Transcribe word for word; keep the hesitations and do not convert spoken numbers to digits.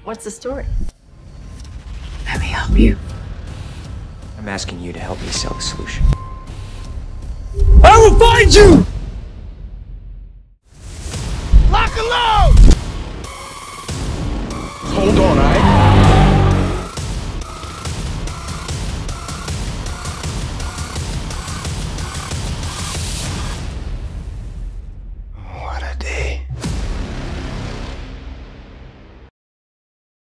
What's the story? Let me help you. I'm asking you to help me sell the solution. I will find you!